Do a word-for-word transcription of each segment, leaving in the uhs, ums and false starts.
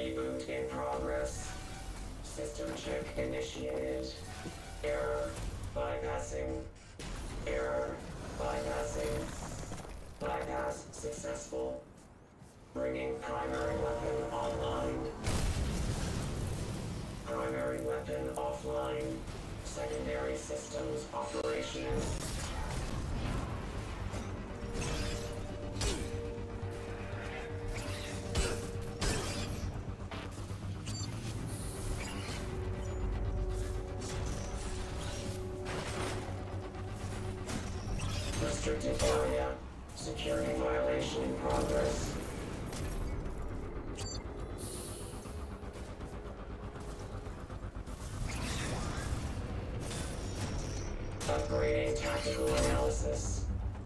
Reboot in progress. System check initiated. Error. Bypassing. Error. Bypassing. Bypass successful. Bringing primary weapon online. Primary weapon offline. Secondary systems operational. Restricted area. Security violation in progress. Upgrading tactical analysis.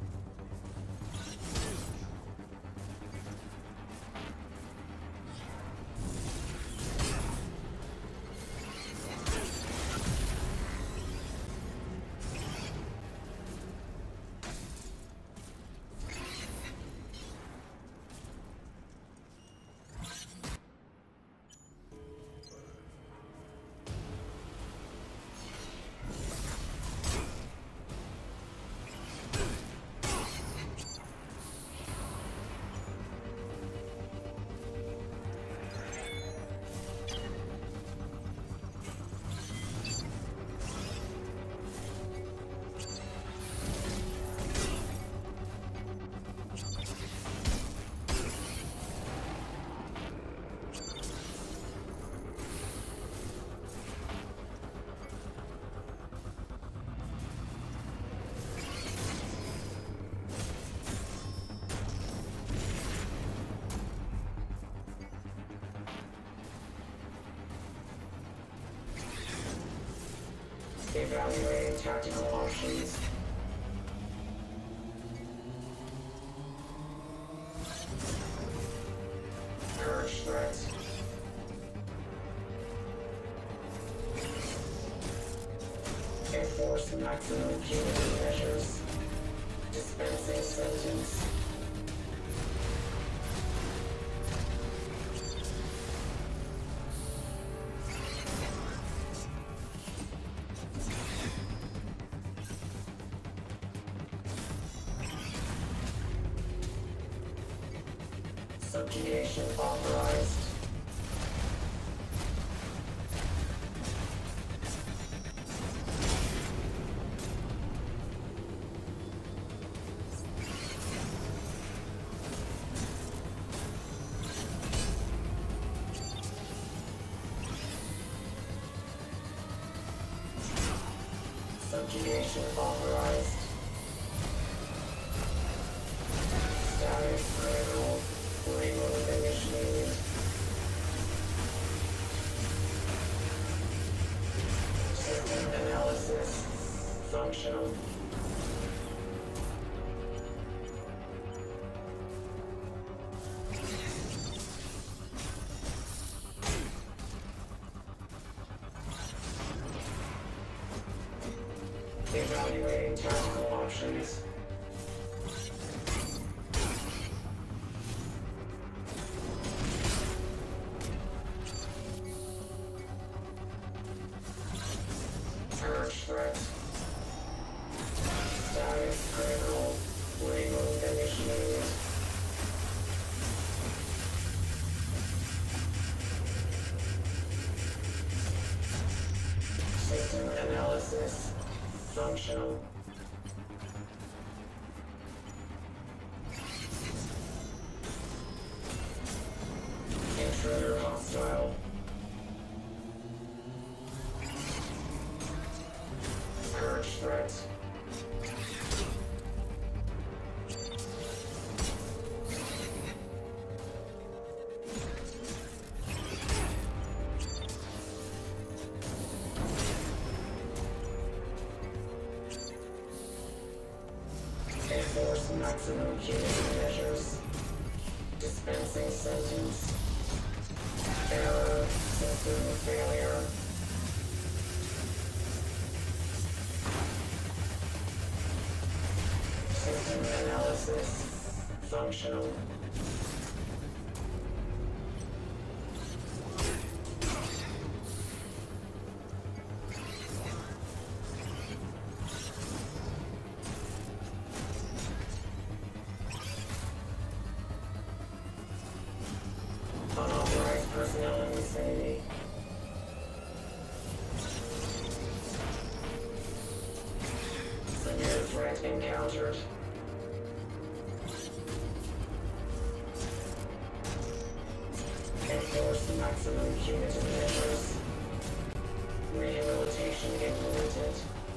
Evaluating tactical options. Purge threat. Enforce maximum punitive measures. Dispensing sentence. Subjugation authorized. Subjugation authorized. Status critical. Reload initiated. System analysis. Functional. Evaluating tactical options. Purge threat. Status critical. Reload initiated. System analysis. Functional. Intruder hostile. Purge threat. Enforce maximum punitive measures. Dispensing sentence. Error. System failure. System analysis. Functional. Enforce maximum punitive measures. Rehabilitation implemented.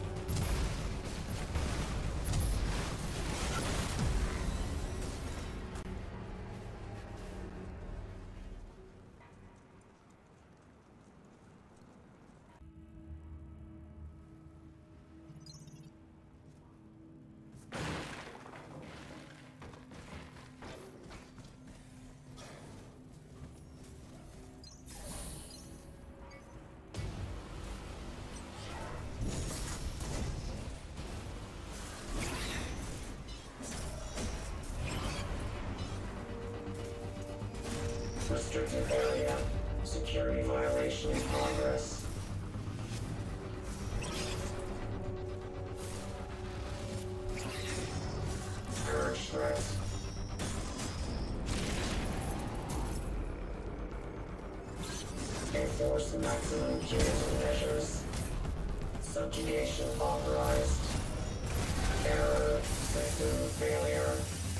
Restricted area. Security violation in progress. Purge threat. Enforce maximum punitive measures. Subjugation authorized. Error. System failure.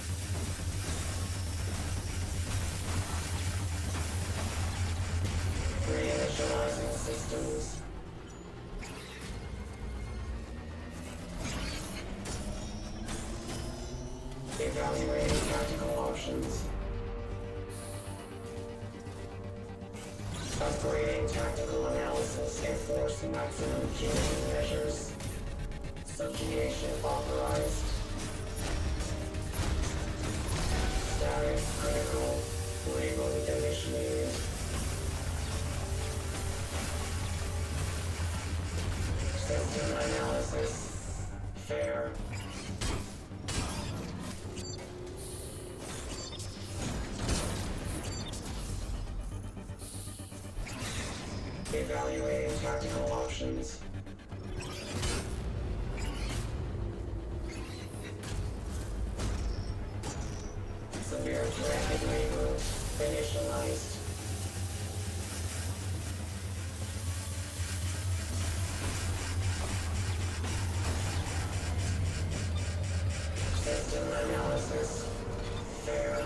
Reinitializing systems. Evaluating tactical options. Upgrading tactical analysis. Enforce maximum punitive measures. Subjugation authorized. Status critical. Reboot initiated. System analysis. Fair. Evaluating tactical options. Severe threat reboot initialized. System analysis. Fair.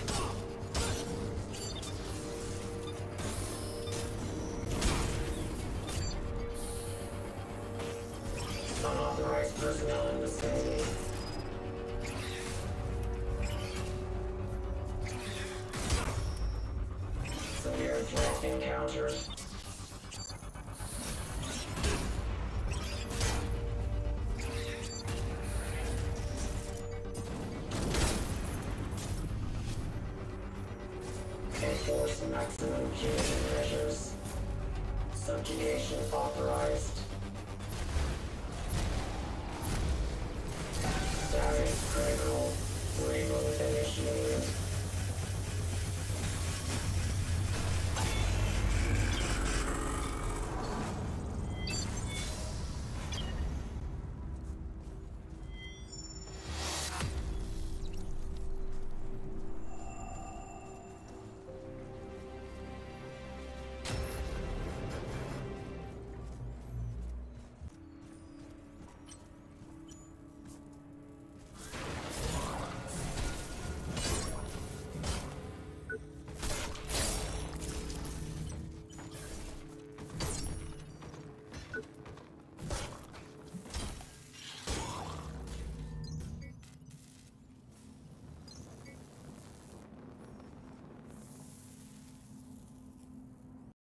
Unauthorized personnel in vicinity. Severe threat encountered. Enforce maximum punitive measures. Subjugation authorized. Status critical. Reboot initiated.